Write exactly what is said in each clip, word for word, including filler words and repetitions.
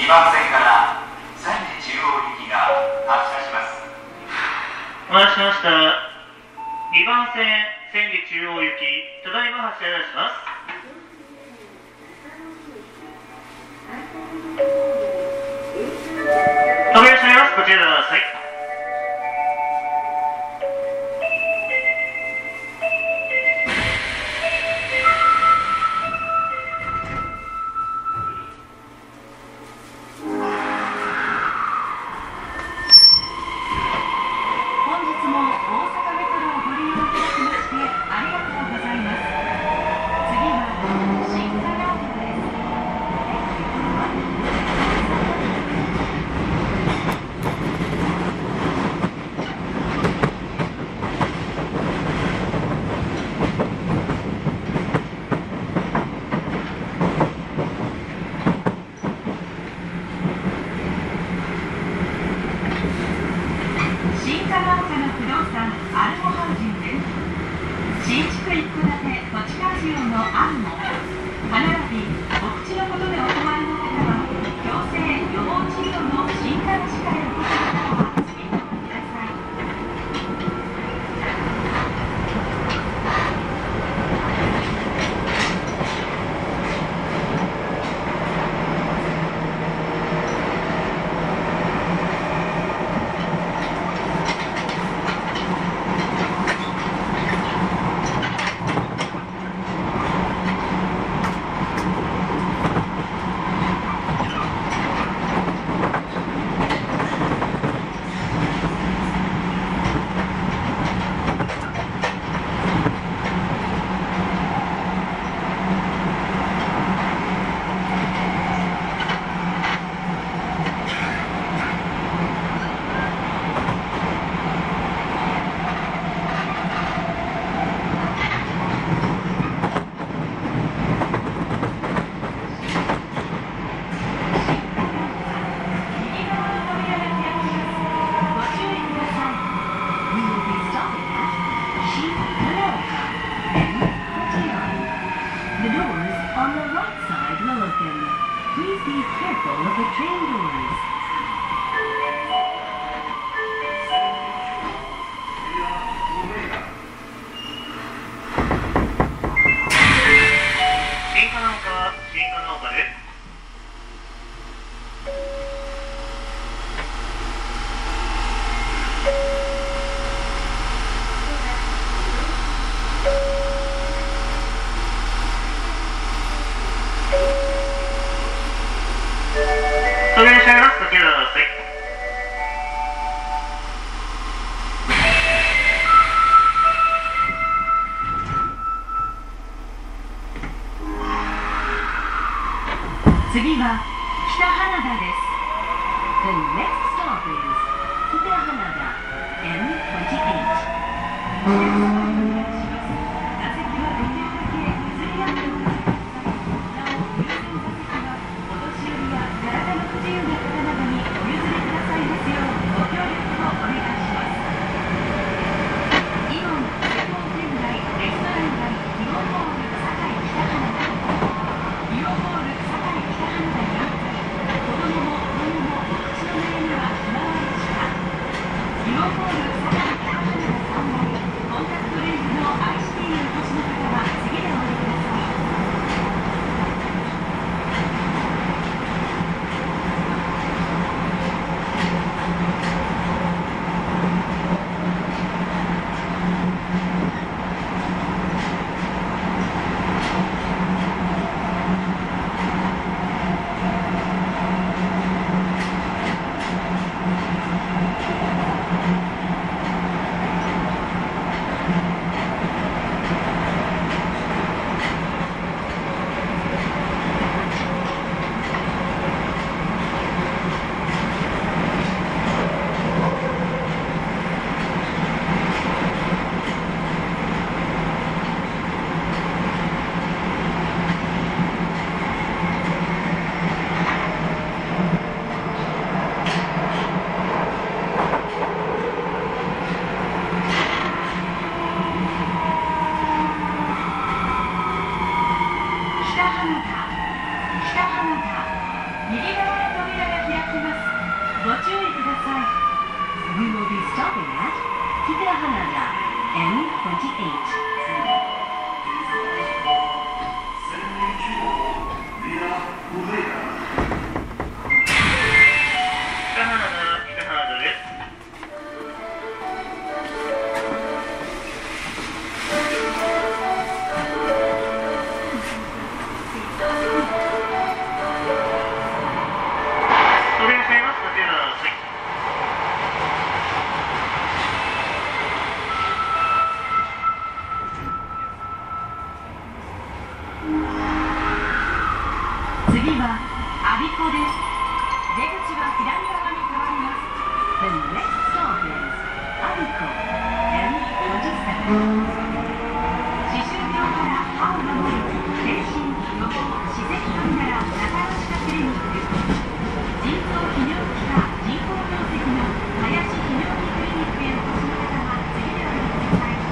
にばん線から千里中央行きが発車します。 お待たせしました。にばん線千里中央行き、ただいま発車いたします。扉閉めます。ご注意ください。新築一戸建て土地活用のアンモ歯並びお口のことでお困りの方は矯正予防治療の新科歯科へお越しの方は次のください。Please be careful of the train doors. 新加納岡、新加納岡です。扉閉めます。ご注意ください。次は北花田です。The next stop is 北花田 エムにじゅうはち。お客様にお願いします。座席はできるだけ譲り合ってください。なお、優先座席はお年寄りや体の不自由な方などにお譲りくださいますようご協力をお願いします。イオン専門店街レストラン街イオンモール堺北花田イオンモール堺北花田に子どもも大人もお口の悩みはひまわりしかイオンモール堺北花田さんがいコンタクトレンズご注意ください。We will be stopping at Kitahanadaエムにじゅうはち。次は我孫子です。出口は左側に変わります。The next stop is 我孫子 エムにじゅうなな。歯周病から歯を守る全身予防歯石患なら仲良しかクリニック、腎臓泌尿器科人工透析の林泌尿器クリニックへお越しの方は次でお降りください。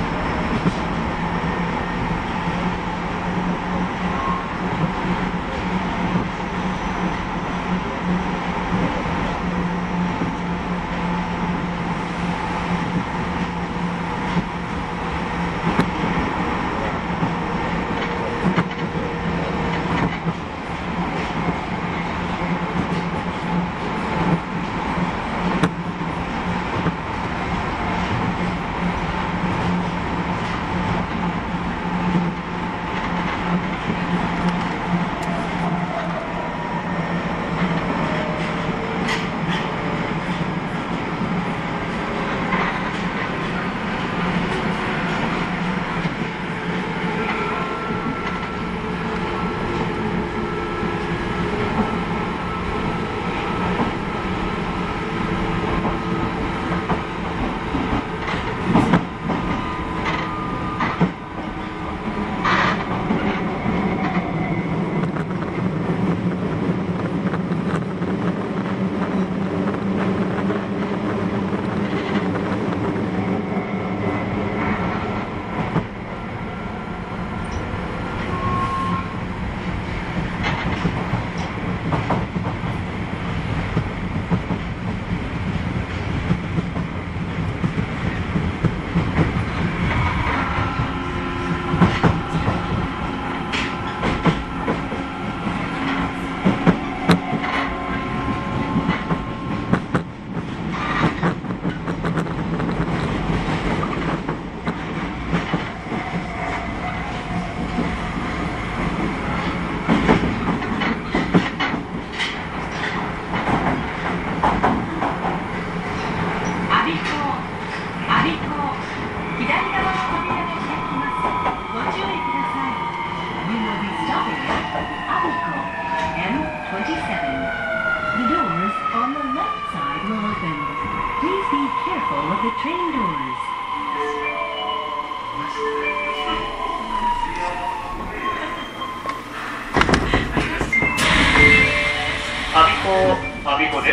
我孫子です。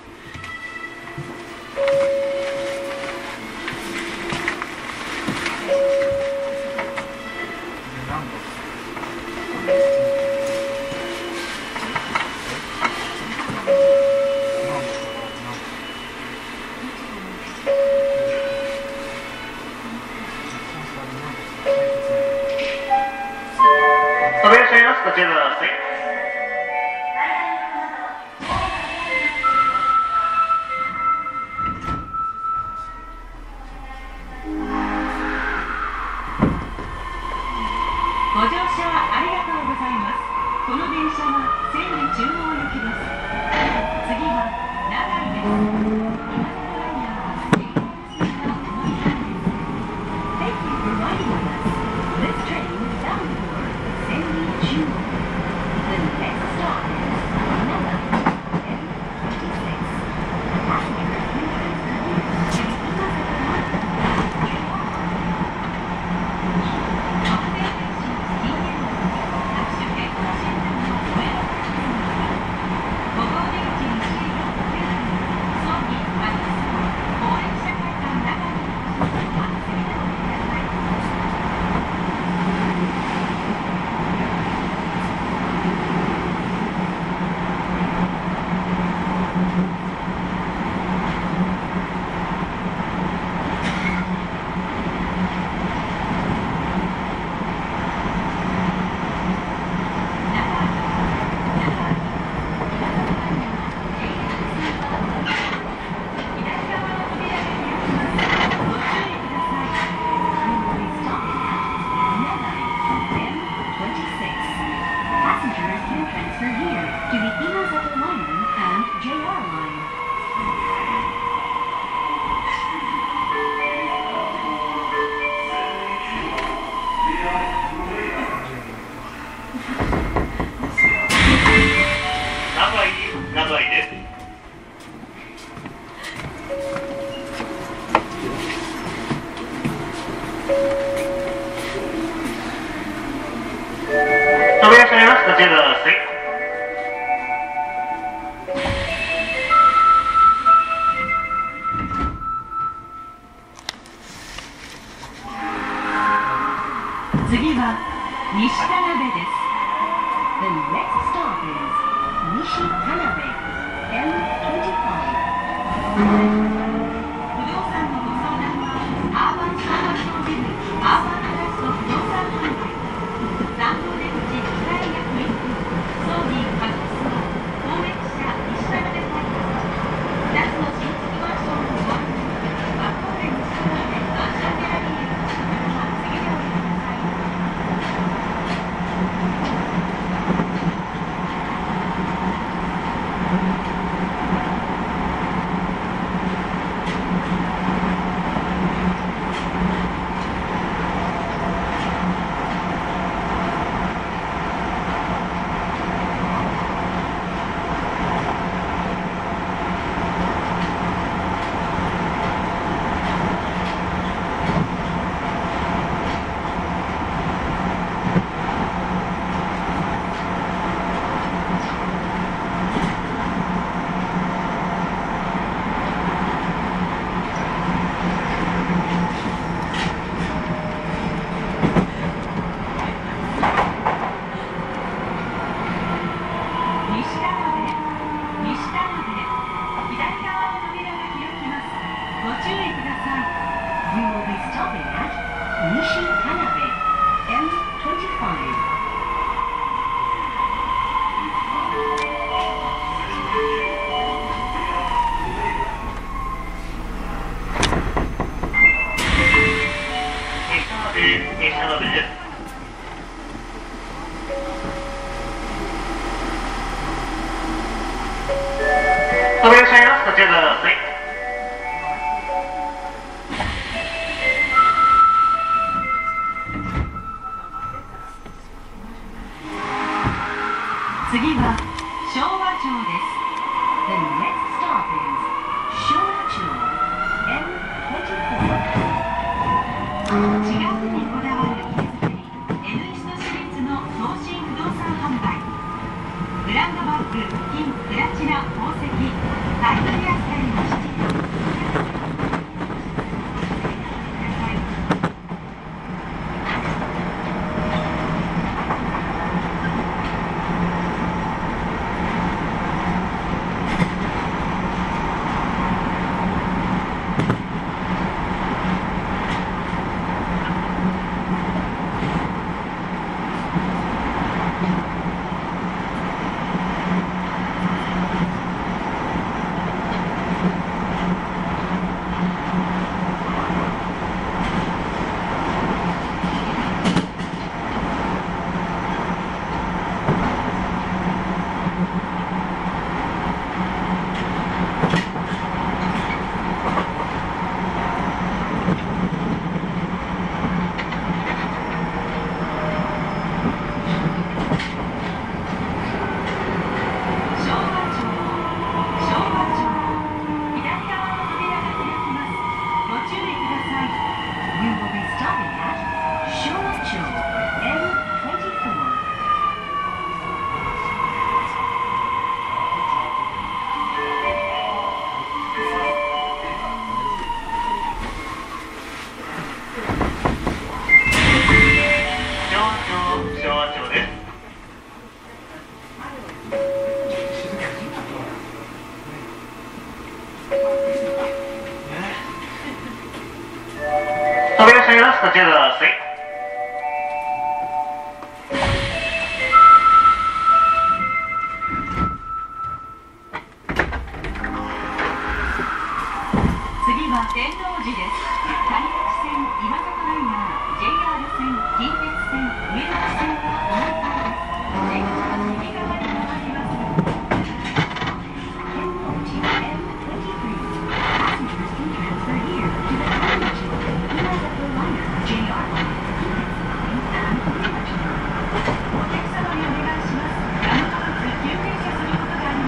お願いします。こちらください。 中入り中入りです。扉閉めます。ご注意ください。 次は西田辺です。The next stop is 西田辺 エムにじゅうご。不動産のご相談はアーバン商売法人アーバントラスト不動産販売参考出口北大学院総理家族様公益社西田辺タイプふたつの新築マンションをご案内ワンコーレン西田辺マンションギャラリーへまたは次でお願いします。 扉閉めます。ご注意ください。 次は昭和町です。The next stop is 昭和町 エムにじゅうよん。違うにこだわる家づくり N イストシリーズの東進不動産販売ブランドバッグ金プラチナ宝石タイトル野菜の七輪扉閉めます。ご注意ください。 次は天王寺です。谷口線今里ライナー ジェイアール 線近鉄線上野線大井川です。出口は右側に回ります。天王寺 エムにじゅうさん Passengers can transfer here to the Taniguchi Imazako Liner ジェイアール line, 近鉄 line and 上野 line。お客様にお願いします。ラムドバス休憩車することがあります。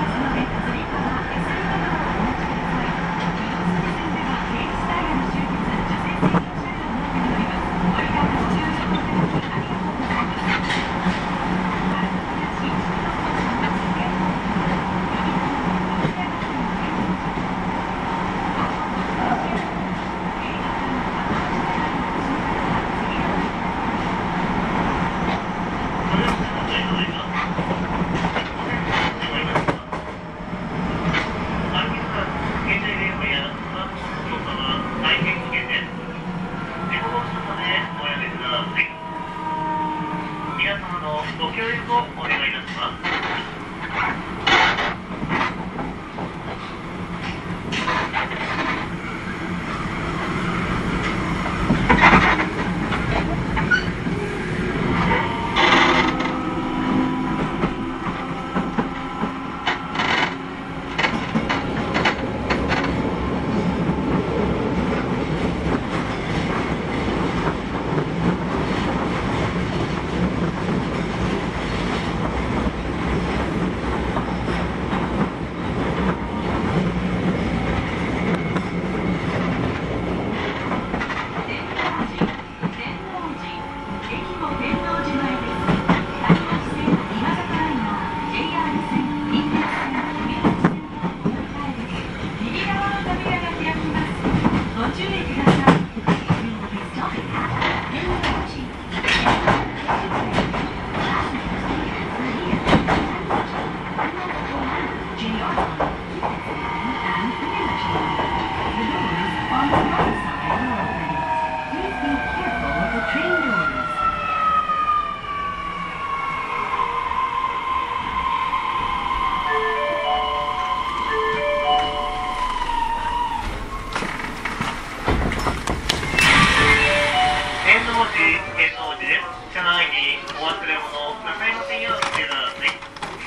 お忘れ物なさいませんようご注意ください。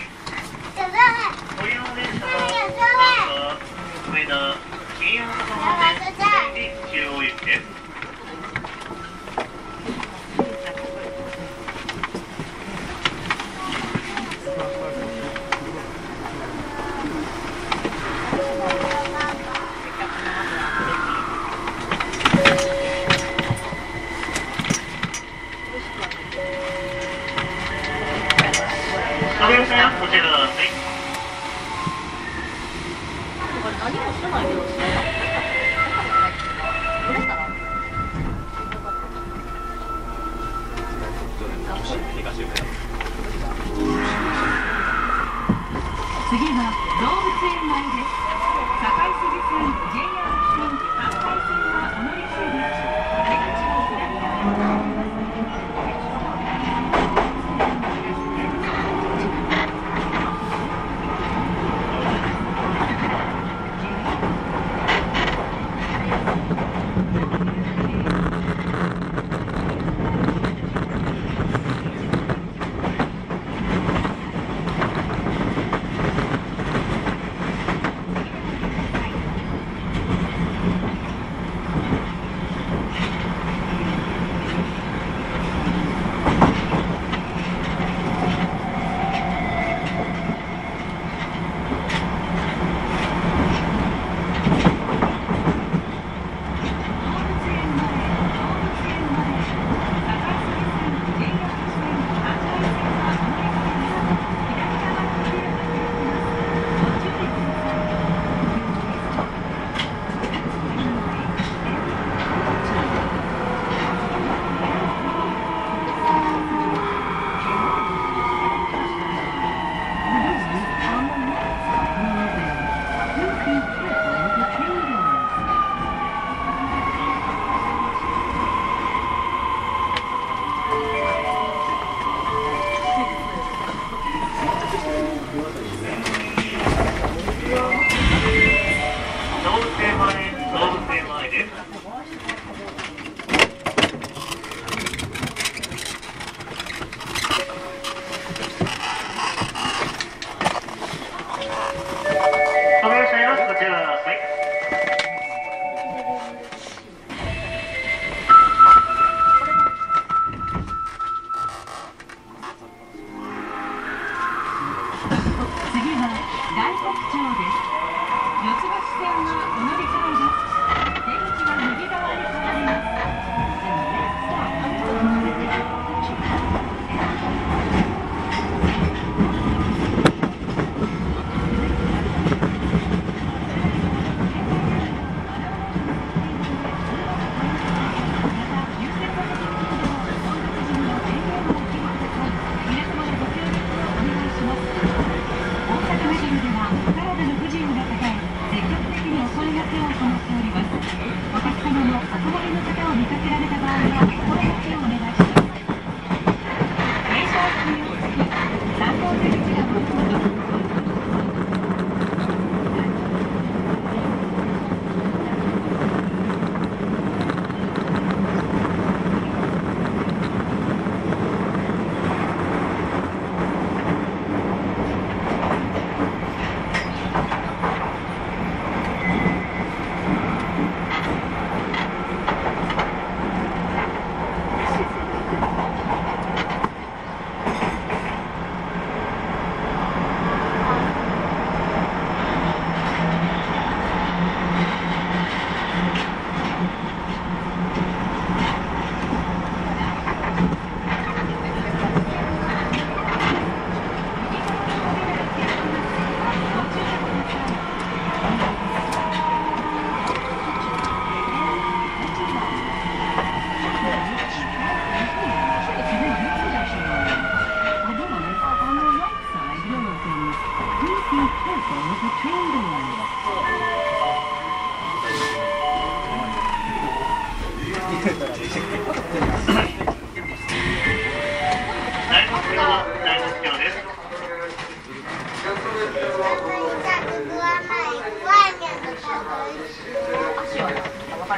ご利用電車は上田新大阪本線中央行きです。ご利用車ご注意ください。 何もしてないけど、どうしたの？ 次は動物園前です。堺筋線、ジェイアール 線、関西線はお乗り継ぎです。出口を左側へ。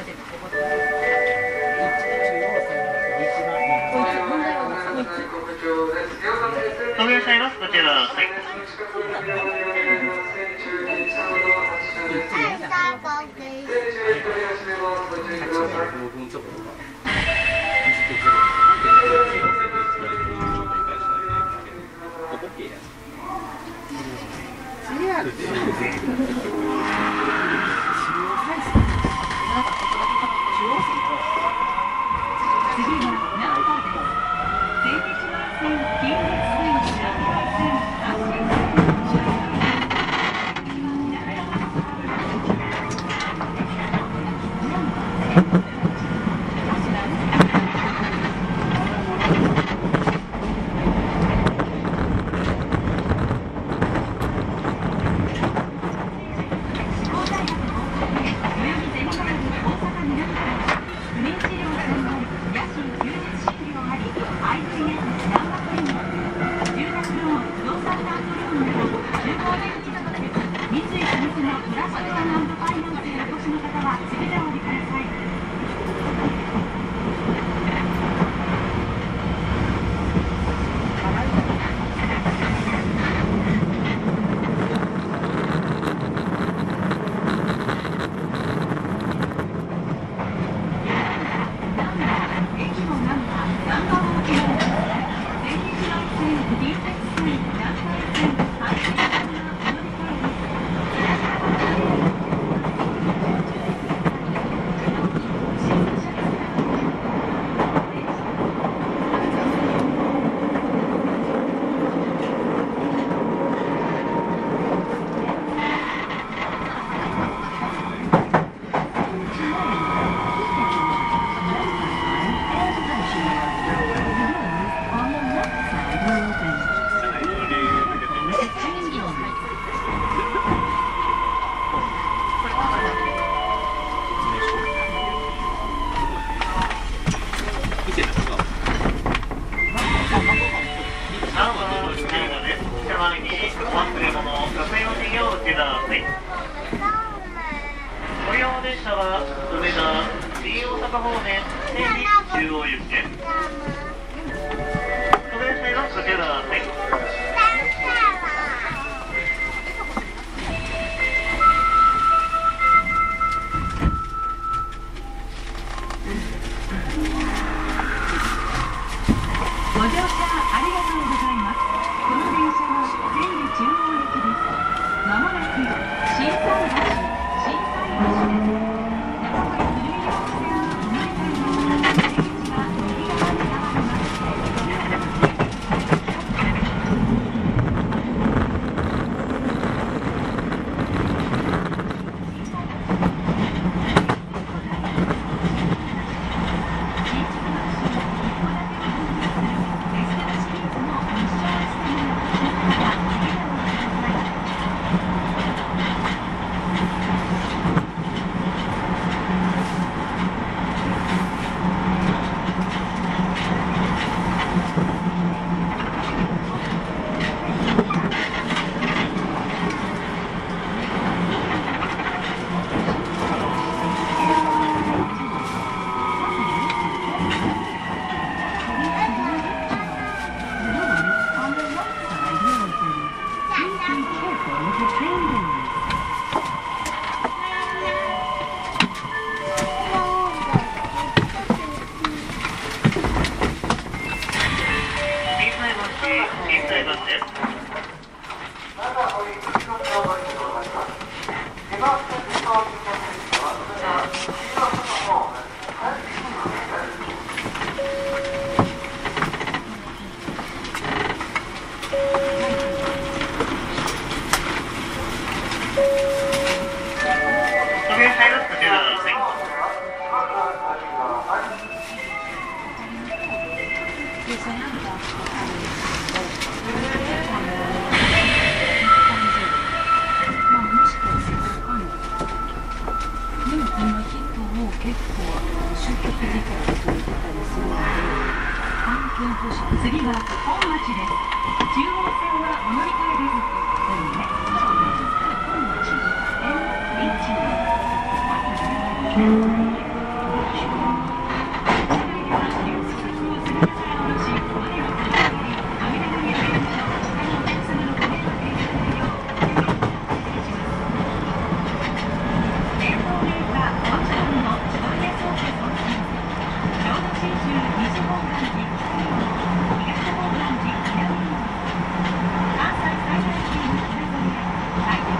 こいつアール で中央再生次は難波です。千日前線近鉄線南海線阪神線次は本町です。中央線はお乗り換えです。本町 エムエイチ はい。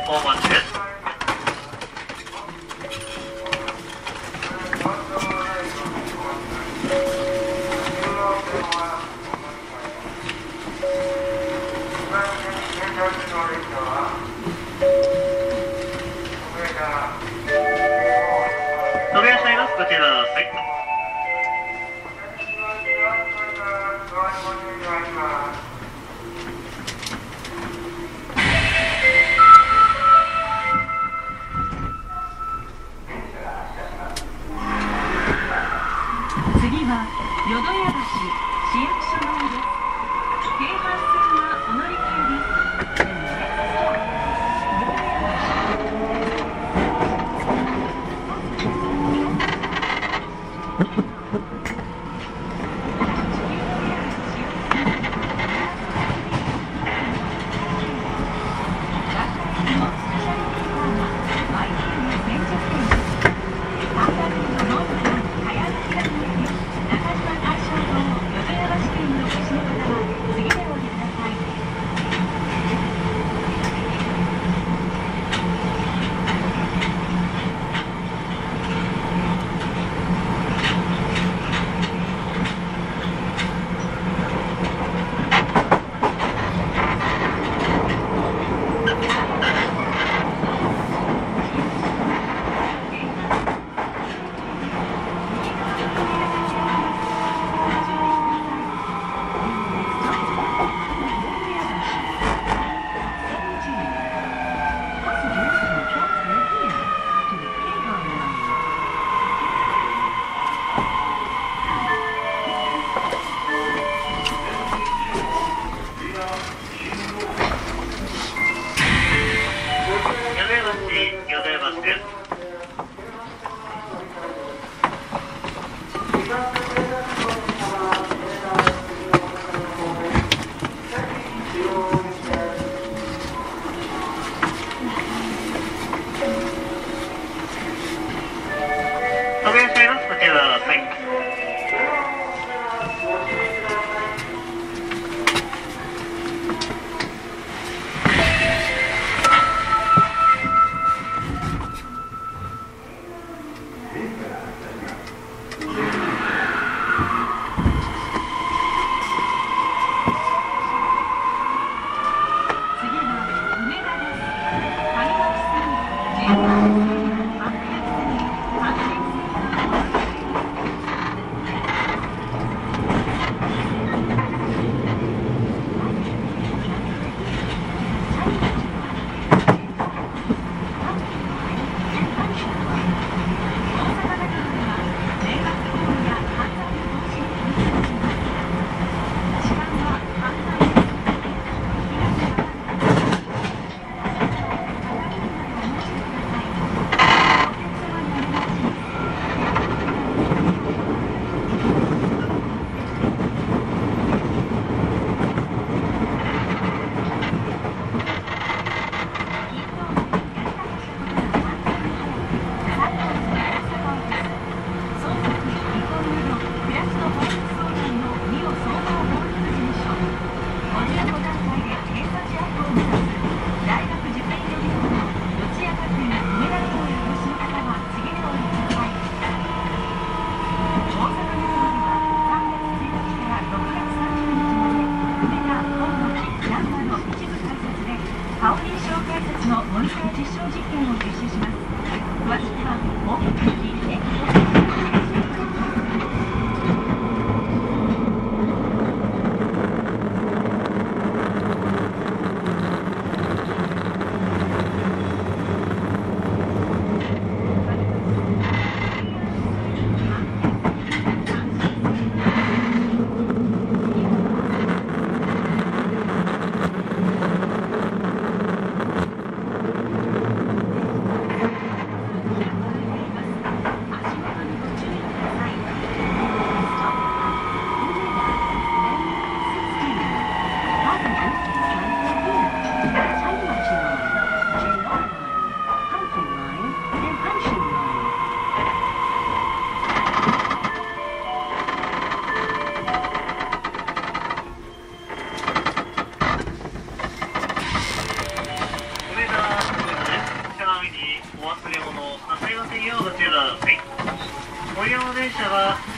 お待ちです。飛びいらっしゃいます。こちらください。 次は淀屋橋市役所前です。京阪線はお乗り換えです。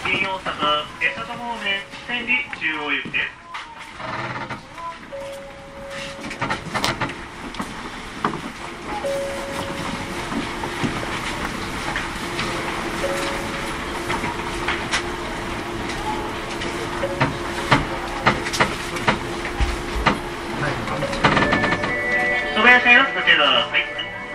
新大阪江里方面千里中央行きです。そば屋さんよろしくてください。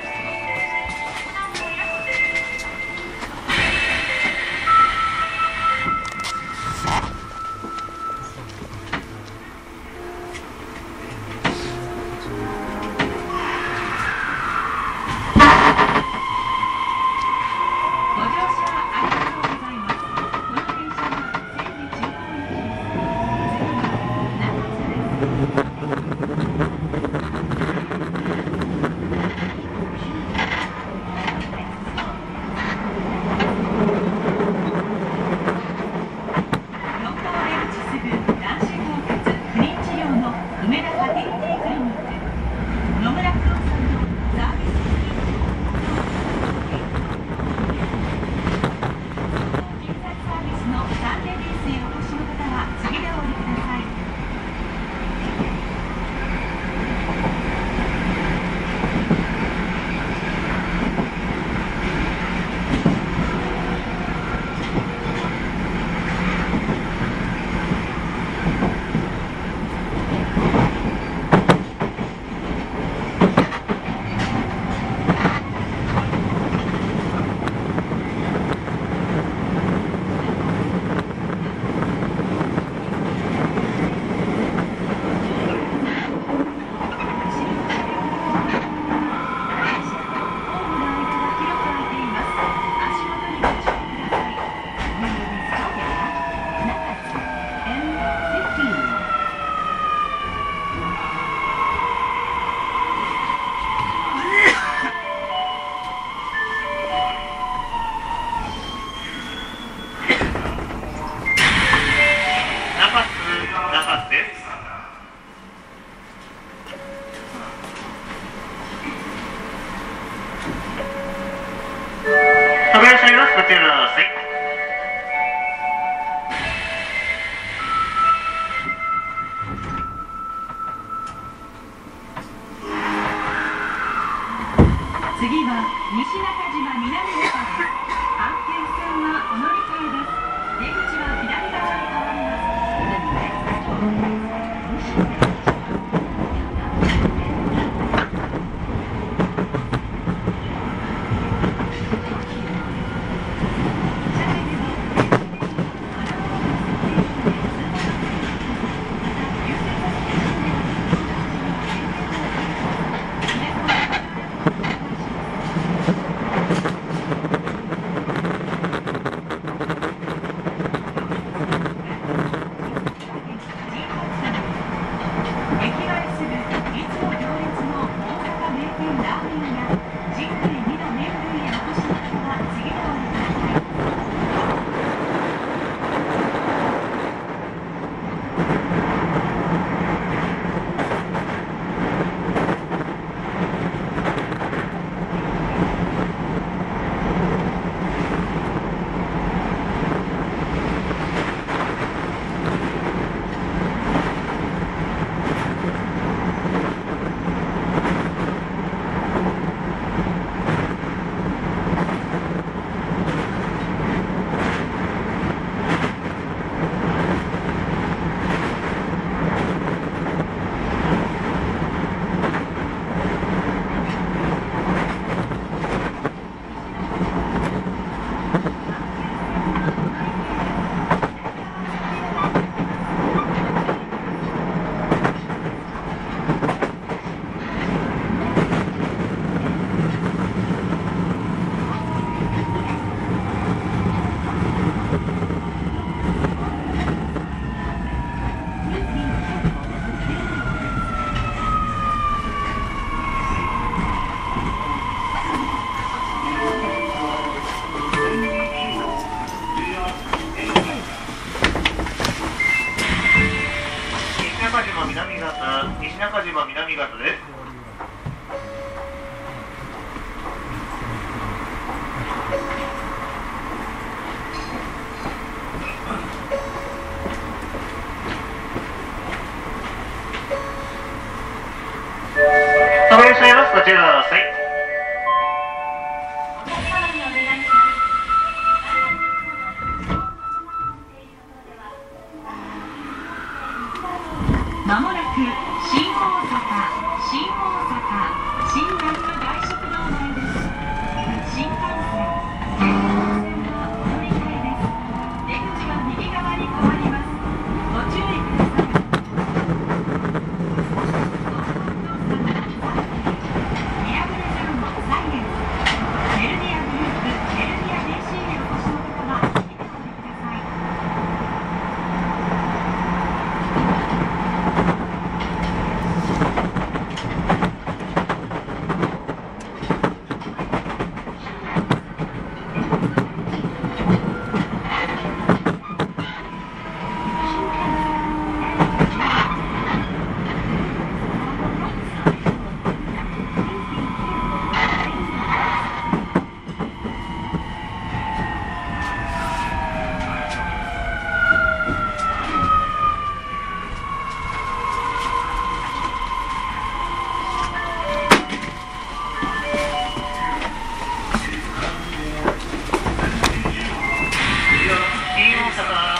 次は西中島南中です。阪急線はお乗り換えです。出口は左側へ変わります。 西中島南方です。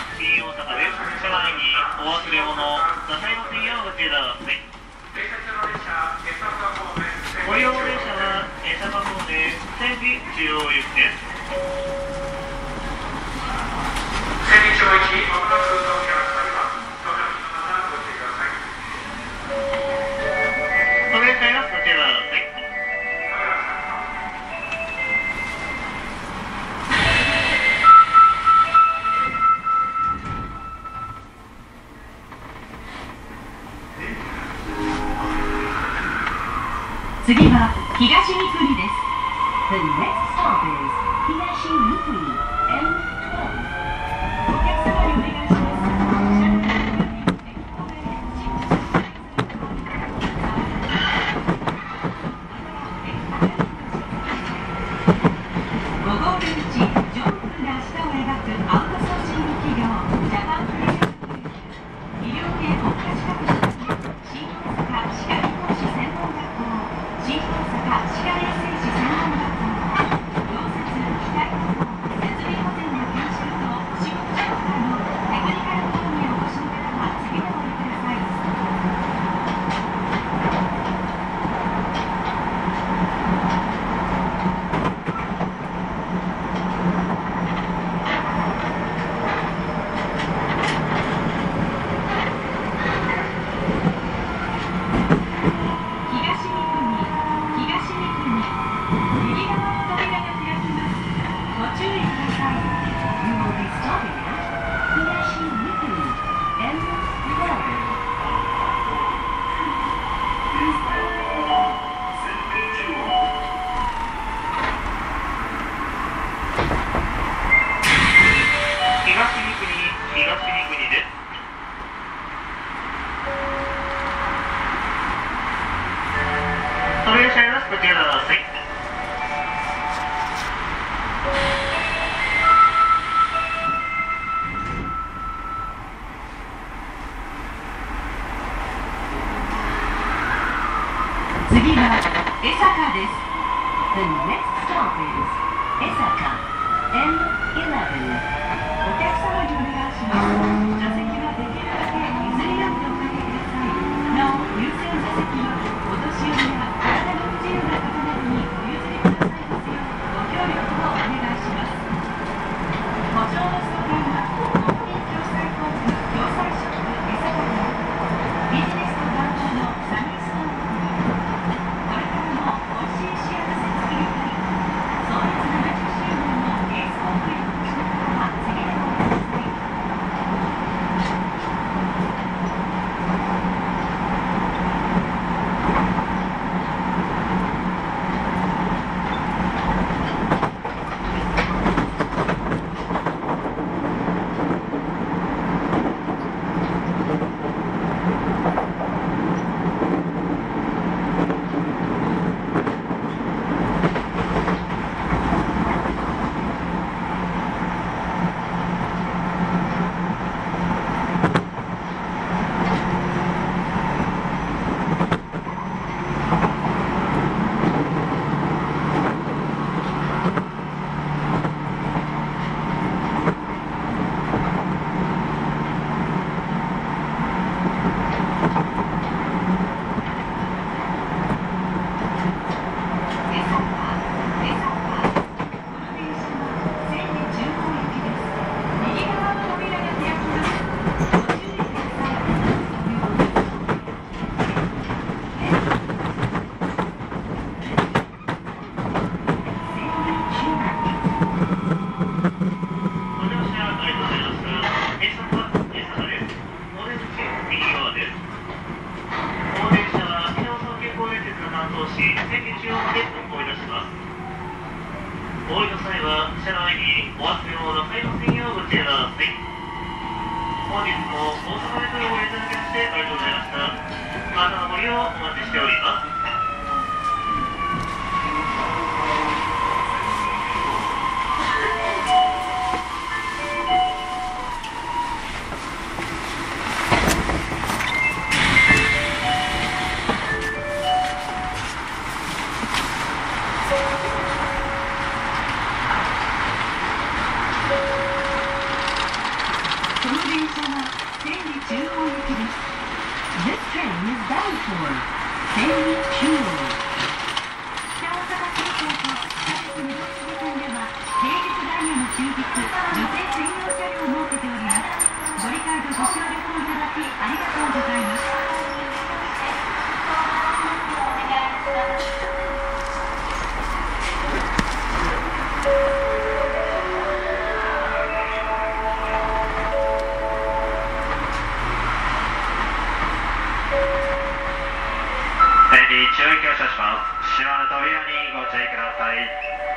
新大阪です。車内にお忘れ物なさいませんようご注意ください。ご利用列車は江坂方面千里中央行きです。 千里町行きまもなく到着されます。到着の方ご注意ください。 お願いします。ご注意ください。 次は東三国です。The next stop is 東三国 エムじゅうに。お客様にお願いします。車内にごゴール口、ジョン君が明日を描くアウトソーシング企業ジャパンフレーズ医療系国家資格取得新大阪歯科医講士専門学校新大阪歯科衛生士専門学校溶接機械工設備保全の研修とお仕事紹介のテクニカル講義にお越しの方は次のお降りください。次は江坂です。The next stop is 江坂 エムじゅういち。お客様にお願いします。座席はできるだけ譲り合っておかけください。なお、優先座席はお年寄りや体の不自由な方などにお譲りくださいますようご協力をお願いします。補償の相談は国民共済交通共済ショップ江坂からビジネスと団体のサニーストアにこれからも美味しい幸せ作りたい創立ななじゅっしゅうねんのエースコンプリートの人は次でご覧ください。 お降りの際は車内にお忘れ物なさいませんようご注意ください。本日も大阪メトロをご利用いただきましてありがとうございました。またのご利用お待ちしております。 車は千里中央行きです。This train is bound for 千里中央。北大阪空港と各国の都市線では平日ダイヤの終日、女性専用車両を設けております。ご理解とご協力をいただきありがとうございます。 千里中央行車します。閉まる扉にご注意ください。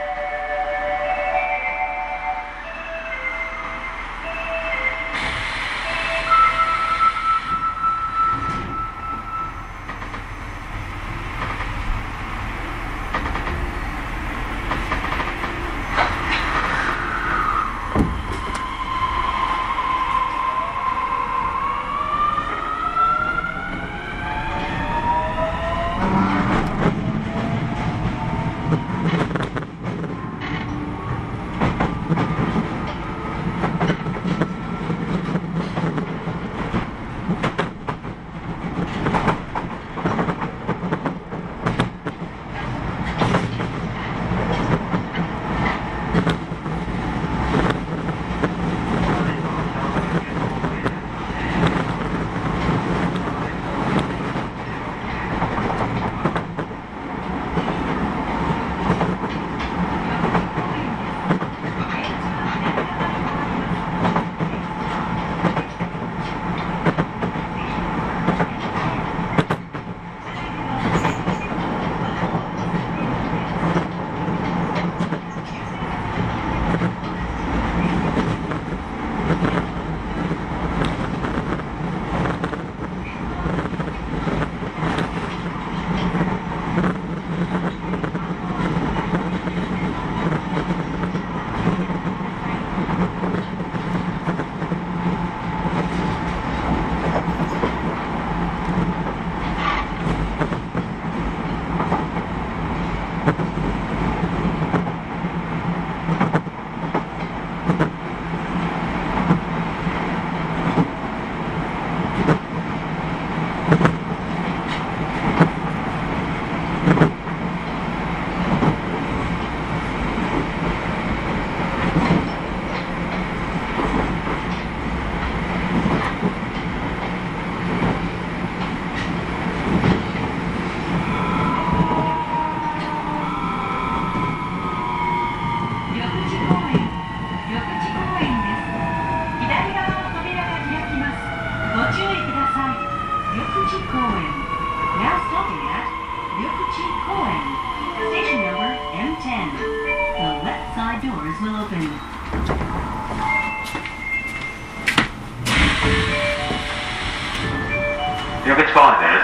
緑地公園です。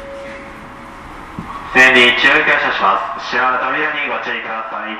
千里中央行車します。閉まる扉にご注意ください。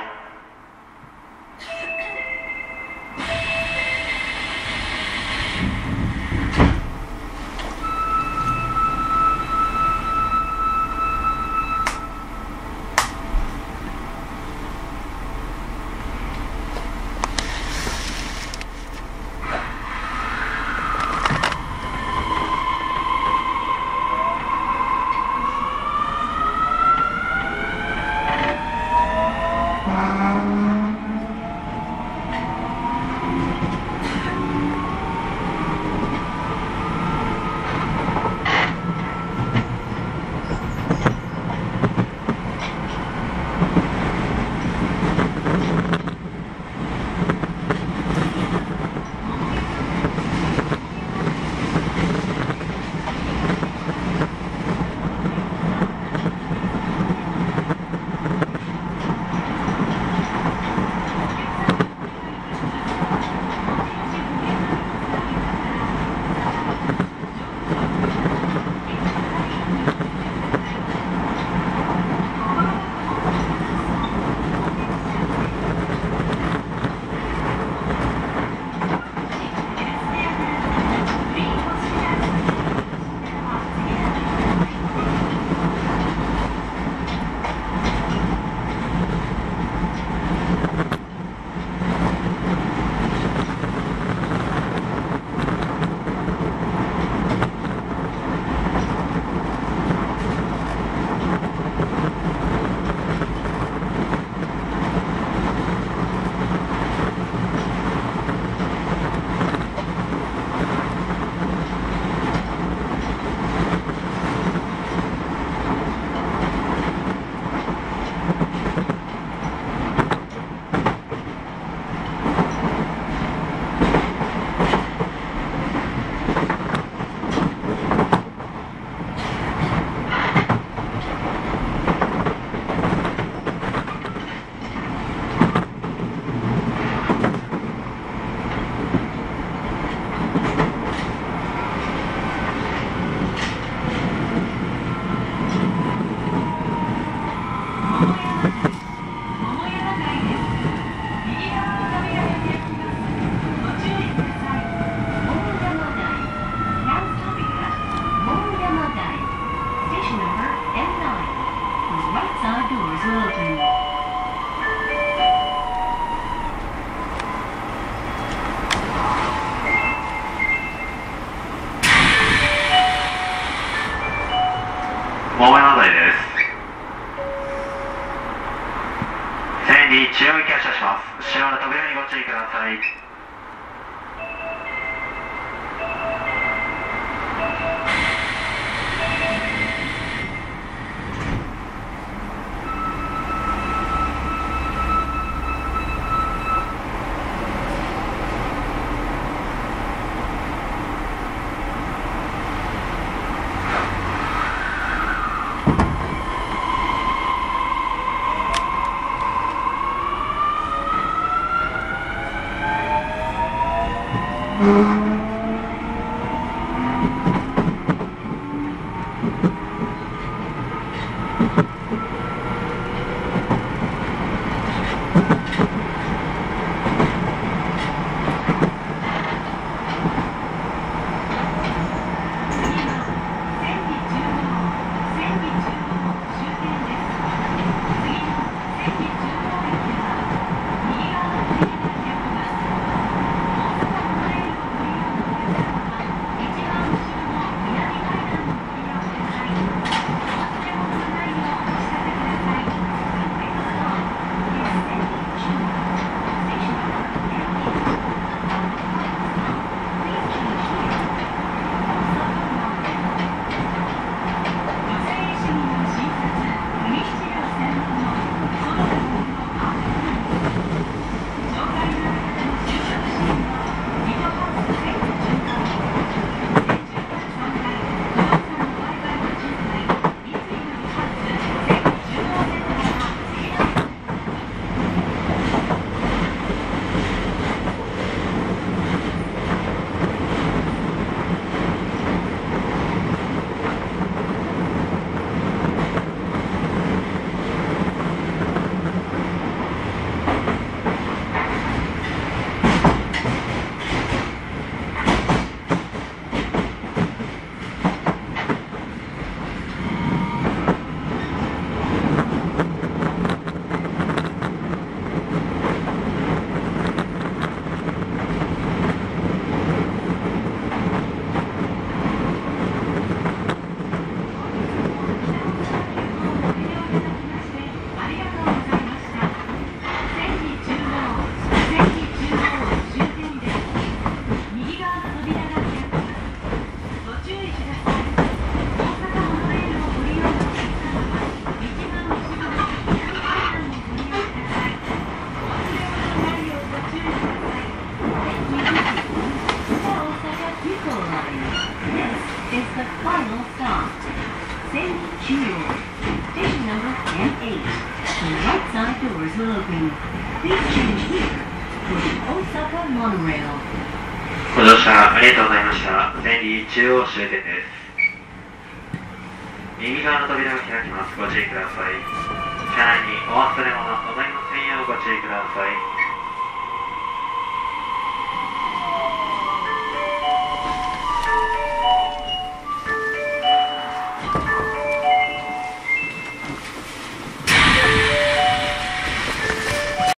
Wow. 桃山台です。線に中央行き発車します。後ろの扉にご注意ください。 ご乗車ありがとうございました。千里中央終点です。右側の扉が開きます。ご注意ください。車内にお忘れ物、お乗りの専用ご注意ください。